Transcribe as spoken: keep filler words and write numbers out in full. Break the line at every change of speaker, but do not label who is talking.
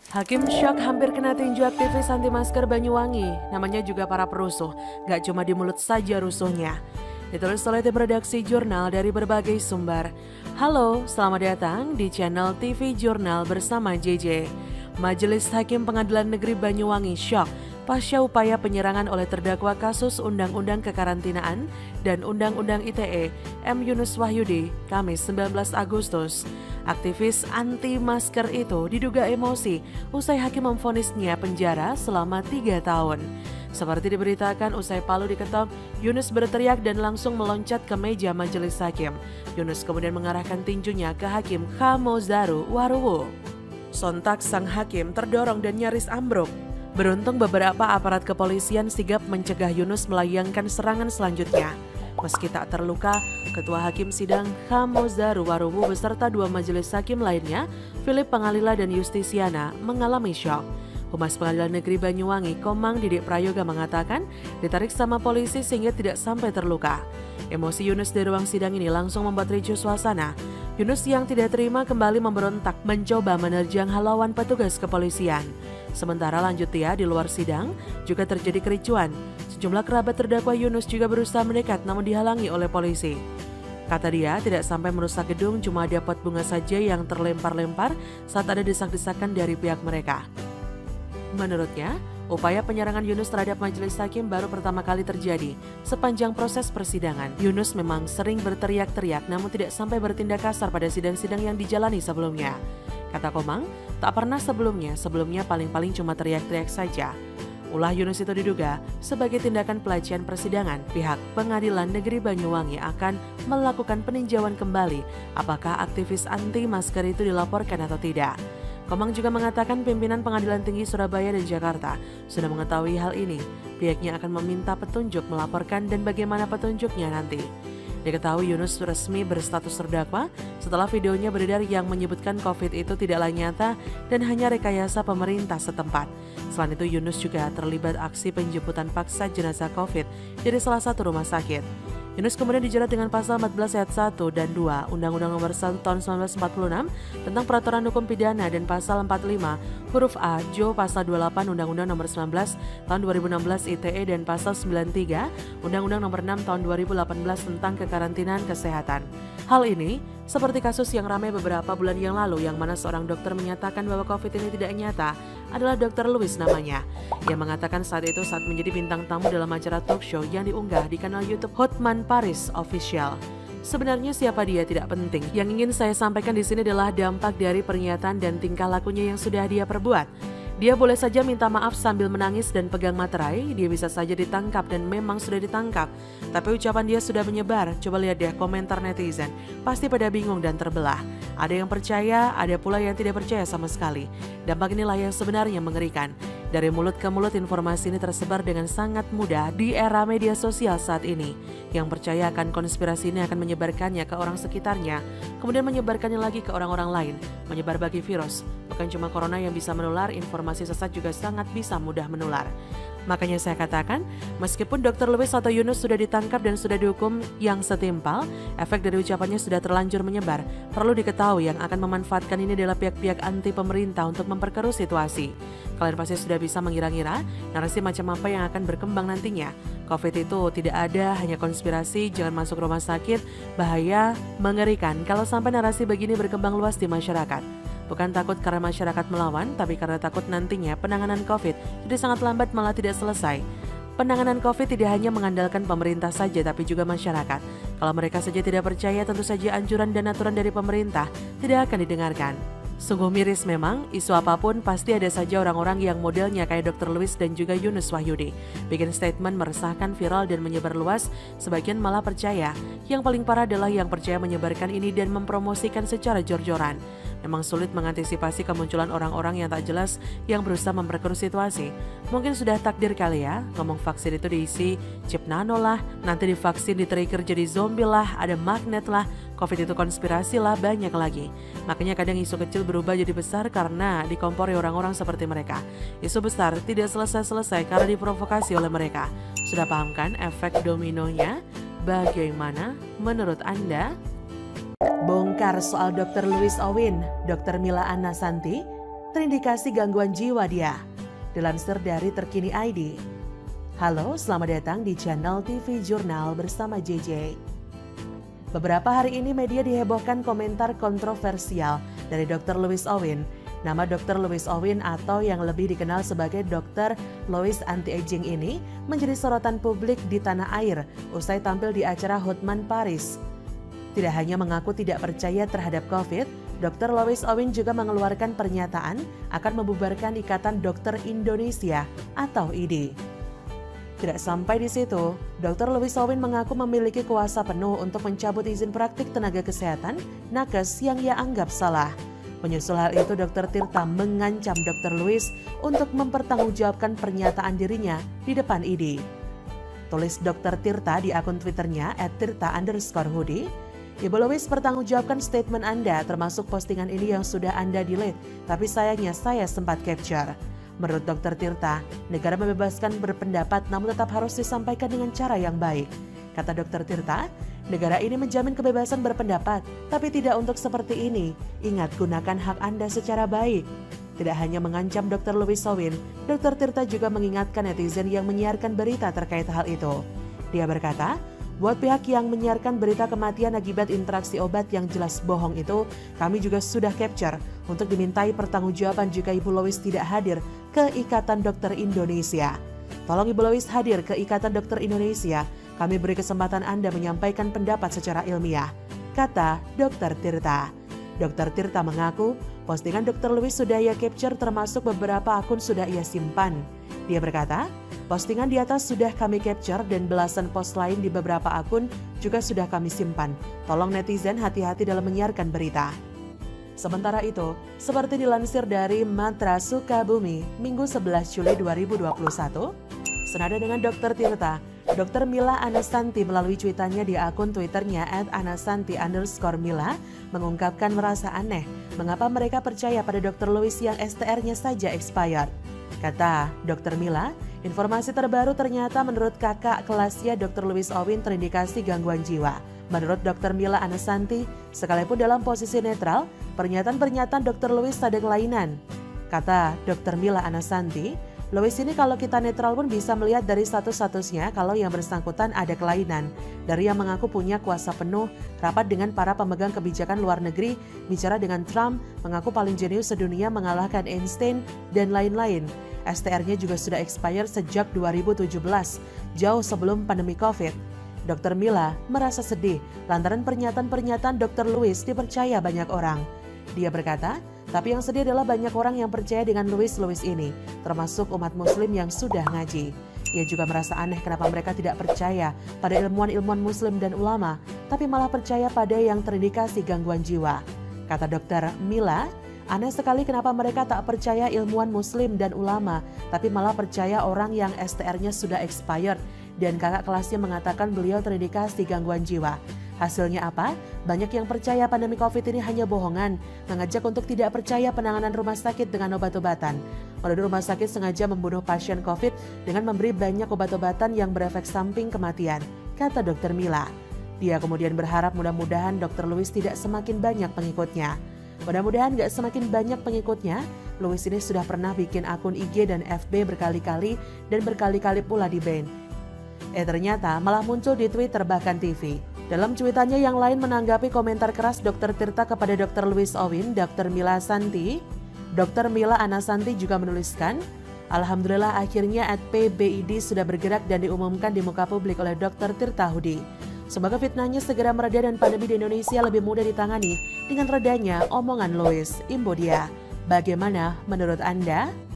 Hakim syok hampir kena tinju aktivis anti masker Banyuwangi. Namanya juga para perusuh, gak cuma di mulut saja rusuhnya. Ditulis oleh tim redaksi jurnal dari berbagai sumber. Halo, selamat datang di channel T V Jurnal bersama J J. Majelis Hakim Pengadilan Negeri Banyuwangi syok pasca upaya penyerangan oleh terdakwa kasus Undang-Undang Kekarantinaan dan Undang-Undang I T E M Yunus Wahyudi, Kamis sembilan belas Agustus. Aktivis anti masker itu diduga emosi usai hakim memvonisnya penjara selama tiga tahun. Seperti diberitakan usai palu diketok, Yunus berteriak dan langsung meloncat ke meja majelis hakim. Yunus kemudian mengarahkan tinjunya ke hakim Khamozaru Waruwu. Sontak sang hakim terdorong dan nyaris ambruk. Beruntung beberapa aparat kepolisian sigap mencegah Yunus melayangkan serangan selanjutnya. Meski tak terluka, Ketua Hakim Sidang Khamozaru Waruwu beserta dua majelis hakim lainnya, Philip Pangalila dan Justisiana, mengalami syok. Humas Pengadilan Negeri Banyuwangi, Komang Didik Prayoga mengatakan ditarik sama polisi sehingga tidak sampai terluka. Emosi Yunus di ruang sidang ini langsung membuat ricuh suasana. Yunus yang tidak terima kembali memberontak mencoba menerjang halauan petugas kepolisian. Sementara lanjut dia di luar sidang juga terjadi kericuan. Sejumlah kerabat terdakwa Yunus juga berusaha mendekat namun dihalangi oleh polisi. Kata dia tidak sampai merusak gedung, cuma ada pot bunga saja yang terlempar-lempar saat ada desak-desakan dari pihak mereka. Menurutnya, upaya penyerangan Yunus terhadap majelis hakim baru pertama kali terjadi sepanjang proses persidangan. Yunus memang sering berteriak-teriak namun tidak sampai bertindak kasar pada sidang-sidang yang dijalani sebelumnya. Kata Komang, tak pernah sebelumnya, sebelumnya paling-paling cuma teriak-teriak saja. Ulah Yunus itu diduga sebagai tindakan pelecehan persidangan. Pihak Pengadilan Negeri Banyuwangi akan melakukan peninjauan kembali apakah aktivis anti masker itu dilaporkan atau tidak. Komang juga mengatakan pimpinan Pengadilan Tinggi Surabaya dan Jakarta sudah mengetahui hal ini. Pihaknya akan meminta petunjuk melaporkan dan bagaimana petunjuknya nanti. Diketahui Yunus resmi berstatus terdakwa setelah videonya beredar yang menyebutkan COVID itu tidaklah nyata dan hanya rekayasa pemerintah setempat. Selain itu Yunus juga terlibat aksi penjemputan paksa jenazah COVID dari salah satu rumah sakit. Yunus kemudian dijerat dengan pasal empat belas ayat satu dan dua Undang-Undang Nomor satu Tahun seribu sembilan ratus empat puluh enam tentang Peraturan Hukum Pidana dan pasal empat puluh lima huruf A Jo pasal dua puluh delapan Undang-Undang Nomor sembilan belas Tahun dua ribu enam belas I T E dan pasal sembilan puluh tiga Undang-Undang Nomor enam Tahun dua ribu delapan belas tentang Kekarantinaan Kesehatan. Hal ini seperti kasus yang ramai beberapa bulan yang lalu yang mana seorang dokter menyatakan bahwa COVID ini tidak nyata adalah dokter Louis namanya. Ia mengatakan saat itu saat menjadi bintang tamu dalam acara talk show yang diunggah di kanal YouTube Hotman Paris Official. Sebenarnya siapa dia tidak penting. Yang ingin saya sampaikan di sini adalah dampak dari pernyataan dan tingkah lakunya yang sudah dia perbuat. Dia boleh saja minta maaf sambil menangis dan pegang materai, dia bisa saja ditangkap dan memang sudah ditangkap. Tapi ucapan dia sudah menyebar, coba lihat deh komentar netizen, pasti pada bingung dan terbelah. Ada yang percaya, ada pula yang tidak percaya sama sekali. Dampak inilah yang sebenarnya mengerikan. Dari mulut ke mulut informasi ini tersebar dengan sangat mudah di era media sosial saat ini. Yang percaya akan konspirasi ini akan menyebarkannya ke orang sekitarnya, kemudian menyebarkannya lagi ke orang-orang lain, menyebar bagi virus. Bukan cuma corona yang bisa menular, informasi sesat juga sangat bisa mudah menular. Makanya saya katakan, meskipun dokter Louis atau Yunus sudah ditangkap dan sudah dihukum yang setimpal, efek dari ucapannya sudah terlanjur menyebar. Perlu diketahui yang akan memanfaatkan ini adalah pihak-pihak anti pemerintah untuk memperkeruh situasi. Kalian pasti sudah bisa mengira-ngira narasi macam apa yang akan berkembang nantinya. COVID itu tidak ada, hanya konspirasi, jangan masuk rumah sakit, bahaya, mengerikan kalau sampai narasi begini berkembang luas di masyarakat. Bukan takut karena masyarakat melawan, tapi karena takut nantinya penanganan COVID jadi sangat lambat malah tidak selesai. Penanganan COVID tidak hanya mengandalkan pemerintah saja, tapi juga masyarakat. Kalau mereka saja tidak percaya, tentu saja anjuran dan aturan dari pemerintah tidak akan didengarkan. Sungguh miris memang, isu apapun pasti ada saja orang-orang yang modelnya kayak dokter Louis dan juga Yunus Wahyudi. Bikin statement meresahkan, viral dan menyebar luas, sebagian malah percaya. Yang paling parah adalah yang percaya menyebarkan ini dan mempromosikan secara jor-joran. Memang sulit mengantisipasi kemunculan orang-orang yang tak jelas yang berusaha memperkeruh situasi. Mungkin sudah takdir kali ya, ngomong vaksin itu diisi chip nano lah, nanti divaksin di-trigger jadi zombie lah, ada magnet lah, COVID itu konspirasi lah, banyak lagi. Makanya kadang isu kecil berubah jadi besar karena dikompori orang-orang seperti mereka. Isu besar tidak selesai-selesai karena diprovokasi oleh mereka. Sudah paham kan efek dominonya? Bagaimana menurut Anda? Bongkar soal dokter Louis Owin, dokter Mila Anna Santi, terindikasi gangguan jiwa dia. Dilansir dari Terkini I D. Halo, selamat datang di channel T V Jurnal bersama J J. Beberapa hari ini media dihebohkan komentar kontroversial dari dokter Lewis Owin. Nama dokter Lewis Owin atau yang lebih dikenal sebagai dokter Lewis Anti-Aging ini menjadi sorotan publik di tanah air usai tampil di acara Hotman Paris. Tidak hanya mengaku tidak percaya terhadap COVID, dokter Lewis Owin juga mengeluarkan pernyataan akan membubarkan Ikatan Dokter Indonesia atau I D I. Tidak sampai di situ, dokter Lewis Owin mengaku memiliki kuasa penuh untuk mencabut izin praktik tenaga kesehatan nakes yang ia anggap salah. Menyusul hal itu, dokter Tirta mengancam dokter Lewis untuk mempertanggungjawabkan pernyataan dirinya di depan I D I. Tulis dokter Tirta di akun Twitternya et tirta underscore hoodie, Ibu Lewis pertanggungjawabkan statement Anda termasuk postingan ini yang sudah Anda delete, tapi sayangnya saya sempat capture. Menurut dokter Tirta, negara membebaskan berpendapat namun tetap harus disampaikan dengan cara yang baik. Kata dokter Tirta, negara ini menjamin kebebasan berpendapat, tapi tidak untuk seperti ini. Ingat, gunakan hak Anda secara baik. Tidak hanya mengancam dokter Lewis Owin, dokter Tirta juga mengingatkan netizen yang menyiarkan berita terkait hal itu. Dia berkata, buat pihak yang menyiarkan berita kematian akibat interaksi obat yang jelas bohong itu, kami juga sudah capture untuk dimintai pertanggungjawaban jika Ibu Lewis tidak hadir ke Ikatan Dokter Indonesia. Tolong Ibu Lewis hadir ke Ikatan Dokter Indonesia, kami beri kesempatan Anda menyampaikan pendapat secara ilmiah, kata dokter Tirta. Dokter Tirta mengaku postingan dokter Lewis sudah ia capture termasuk beberapa akun sudah ia simpan. Dia berkata, postingan di atas sudah kami capture dan belasan post lain di beberapa akun juga sudah kami simpan. Tolong netizen hati-hati dalam menyiarkan berita. Sementara itu, seperti dilansir dari Matra Sukabumi, Minggu sebelas Juli dua ribu dua puluh satu, senada dengan dokter Tirta, dokter Mila Anasanti melalui cuitannya di akun Twitternya et anasanti underscore mila mengungkapkan merasa aneh mengapa mereka percaya pada dokter Lewis yang S T R-nya saja expired. Kata dokter Mila, informasi terbaru ternyata menurut kakak kelasnya dokter Lewis Owin terindikasi gangguan jiwa. Menurut dokter Mila Anasanti, sekalipun dalam posisi netral, pernyataan-pernyataan dokter Lewis ada kelainan. Kata dokter Mila Anasanti, Lewis ini kalau kita netral pun bisa melihat dari status-statusnya kalau yang bersangkutan ada kelainan. Dari yang mengaku punya kuasa penuh, rapat dengan para pemegang kebijakan luar negeri, bicara dengan Trump, mengaku paling jenius sedunia mengalahkan Einstein, dan lain-lain. S T R-nya juga sudah expired sejak dua ribu tujuh belas, jauh sebelum pandemi COVID. dokter Mila merasa sedih lantaran pernyataan-pernyataan dokter Lewis dipercaya banyak orang. Dia berkata, tapi yang sedih adalah banyak orang yang percaya dengan Lewis-Lewis ini, termasuk umat muslim yang sudah ngaji. Ia juga merasa aneh kenapa mereka tidak percaya pada ilmuwan-ilmuwan muslim dan ulama, tapi malah percaya pada yang terindikasi gangguan jiwa. Kata dokter Mila, aneh sekali kenapa mereka tak percaya ilmuwan muslim dan ulama, tapi malah percaya orang yang S T R-nya sudah expired, dan kakak kelasnya mengatakan beliau terindikasi gangguan jiwa. Hasilnya apa? Banyak yang percaya pandemi COVID ini hanya bohongan, mengajak untuk tidak percaya penanganan rumah sakit dengan obat-obatan. Menuduh rumah sakit sengaja membunuh pasien COVID dengan memberi banyak obat-obatan yang berefek samping kematian, kata dokter Mila. Dia kemudian berharap mudah-mudahan dokter Lewis tidak semakin banyak pengikutnya. Mudah-mudahan gak semakin banyak pengikutnya. Lewis ini sudah pernah bikin akun I G dan F B berkali-kali dan berkali-kali pula di-ban. Eh ternyata malah muncul di Twitter bahkan T V. Dalam cuitannya yang lain menanggapi komentar keras dokter Tirta kepada dokter Lewis Owin, dokter Mila Santi, dokter Mila Anasanti juga menuliskan, Alhamdulillah akhirnya at P B I D sudah bergerak dan diumumkan di muka publik oleh dokter Tirta Hudi. Semoga fitnahnya segera mereda dan pandemi di Indonesia lebih mudah ditangani dengan redanya omongan Lewis. Imbo dia. Bagaimana menurut Anda?